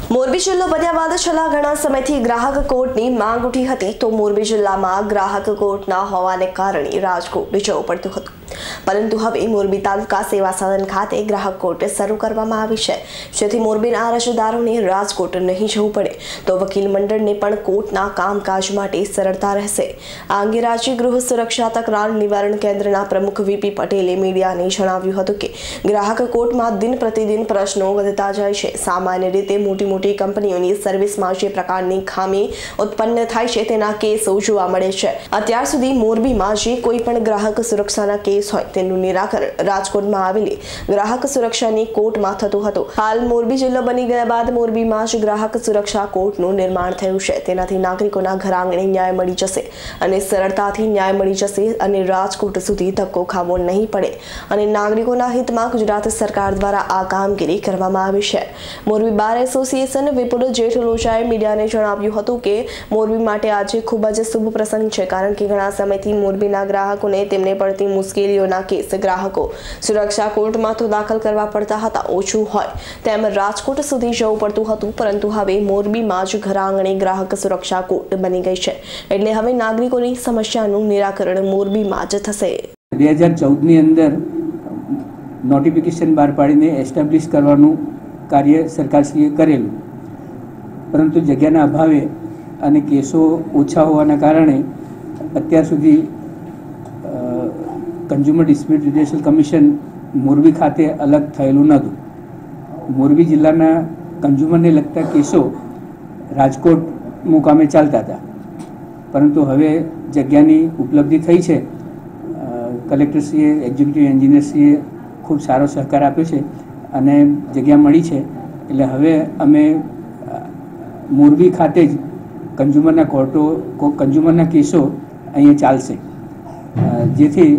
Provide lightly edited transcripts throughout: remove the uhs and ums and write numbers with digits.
મોરબી જિલ્લો બન્યા બાદ છેલ્લા ઘણા સમયથી ગ્રાહક કોર્ટની માંગ ઉઠી હતી તો મોરબી જિલ્લામાં ગ્રાહક કોર્ટ ના હોવાને કારણે રાજકોટ જવું પડતું હતું, પરંતુ હવે મોરબી તાલુકા સેવા સદન ખાતે ગ્રાહક કોર્ટ શરૂ કરવામાં આવી છે, જેથી મોરબીના અરજદારોને રાજકોટ નહીં જવું પડે તો વકીલ મંડળને પણ કોર્ટના કામકાજ માટે સરળતા રહેશે। આ અંગે રાજ્ય ગૃહ સુરક્ષા તકરાર નિવારણ કેન્દ્રના પ્રમુખ વીપી પટેલે મીડિયાને જણાવ્યું હતું કે ગ્રાહક કોર્ટમાં દિન પ્રતિદિન પ્રશ્નો વધતા જાય છે। સામાન્ય રીતે મોટી કંપનીઓની સર્વિસમાં જે પ્રકારની ખામી ઉત્પન્ન થાય છે તેના કેસો જોવા મળે છે। અત્યાર સુધી મોરબીમાં જે કોઈ પણ ગ્રાહક સુરક્ષાના કેસ હોય તેનું નિરાકરણ રાજકોટમાં આવેલી ગ્રાહક સુરક્ષાની કોર્ટમાં થતું હતું। હાલ મોરબી જિલ્લો બની ગયા બાદ મોરબીમાં જ ગ્રાહક સુરક્ષા કોર્ટનું નિર્માણ થયું છે। તેનાથી નાગરિકોના ઘર આંગણે ન્યાય મળી જશે અને સરળતાથી ન્યાય મળી જશે અને રાજકોટ સુધી ધક્કો ખાવો નહીં પડે અને નાગરિકોના હિતમાં ગુજરાત સરકાર દ્વારા આ કામગીરી કરવામાં આવી છે। મોરબી બાર એસોસિએશન વિપુલ જેઠલોચાએ મીડિયાને જણાવ્યું હતું કે મોરબી માટે આજે ખૂબ જ શુભ પ્રસંગ છે, કારણ કે ઘણા સમયથી મોરબીના ગ્રાહકોને તેમને પડતી મુશ્કેલીઓના કેસ ગ્રાહકો સુરક્ષા કોર્ટમાં તો દાખલ કરવા પડતા હતા, ઓછું હોય તેમ રાજકોટ સુધી જવું પડતું હતું, પરંતુ હવે મોરબીમાં જ ઘર આંગણે ગ્રાહક સુરક્ષા કોર્ટ બની ગઈ છે, એટલે હવે નાગરિકોની સમસ્યાનું નિરાકરણ મોરબીમાં જ થશે। 2014ની અંદર નોટિફિકેશન બહાર પાડીને એસ્ટાબ્લિશ કરવાનું કાર્ય સરકારશ્રીએ કરેલું, પરંતુ જગ્યાના અભાવે અને કેસો ઓછા હોવાના કારણે અત્યાર સુધી consumer dispute judicial commission Morbi ખાતે અલગ થયેલું નહોતું। મોરબી જિલ્લાના કન્ઝ્યુમરને લગતા કેસો રાજકોટ મુકામે ચાલતા હતા, પરંતુ હવે જગ્યાની ઉપલબ્ધિ થઈ છે। કલેક્ટરશ્રીએ એક્ઝિક્યુટિવ એન્જિનિયરશ્રીએ ખૂબ સારો સહકાર આપ્યો છે અને જગ્યા મળી છે, એટલે હવે અમે મોરબી ખાતે જ કન્ઝ્યુમરના કેસો અહીંયા ચાલશે, જેથી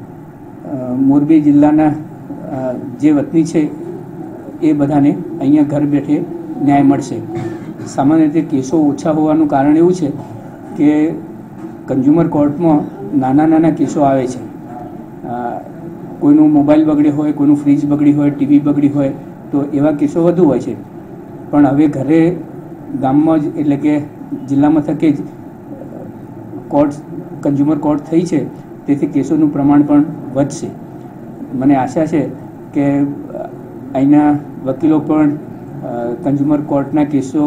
મોરબી જિલ્લાના જે વતની છે એ બધાને અહીંયા ઘર બેઠે ન્યાય મળશે। સામાન્ય રીતે કેસો ઓછા હોવાનું કારણ એવું છે કે કન્ઝ્યુમર કોર્ટમાં નાના કેસો આવે છે। કોઈનું મોબાઈલ બગડ્યો હોય, કોઈનું ફ્રીજ બગડી હોય, ટીવી બગડી હોય તો એવા કેસો વધુ હોય છે, પણ હવે ઘરે ગામમાં જ એટલે કે જિલ્લા મથકે જ કન્ઝ્યુમર કોર્ટ થઈ છે, તેથી કેસોનું પ્રમાણ પણ વધશે। મને આશા છે કે અહીંના વકીલો પણ કન્ઝ્યુમર કોર્ટના કેસો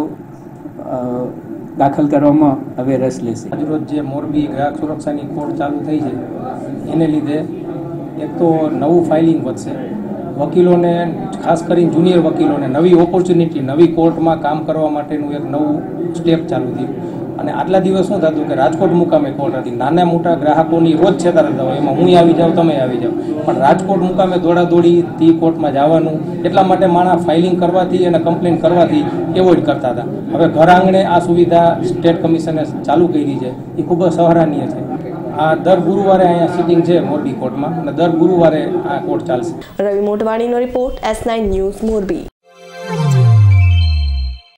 દાખલ કરવામાં હવે રસ લેશે। આજરોજ જે મોરબી ગ્રાહક સુરક્ષાની કોર્ટ ચાલુ થઈ છે એને લીધે એક તો નવું ફાઇલિંગ વધશે, વકીલોને ખાસ કરીને જુનિયર વકીલોને નવી ઓપોર્ચ્યુનિટી, નવી કોર્ટમાં કામ કરવા માટેનું એક નવું સ્ટેપ ચાલુ થયું। અને આટલા દિવસ શું થતું કે રાજકોટ મુકામે કોર્ટ હતી, નાના મોટા ગ્રાહકોની રોજ છેતરતા હોય, એમાં હું આવી જાઉં, તમે આવી જાઓ, પણ રાજકોટ મુકામે દોડાદોડી કોર્ટમાં જવાનું, એટલા માટે માણસ ફાઇલિંગ કરવાથી અને કમ્પ્લેન કરવાથી એવોઇડ કરતા હતા। હવે ઘર આંગણે આ સુવિધા સ્ટેટ કમિશને ચાલુ કરી છે, એ ખૂબ જ સરાહનીય છે। આ દર ગુરુવારે અહીંયા સિટિંગ છે મોરબી કોર્ટમાં અને દર ગુરુવારે આ કોર્ટ ચાલશે। રવિ મોટવાણીનો રિપોર્ટ, S9 ન્યૂઝ, મોરબી।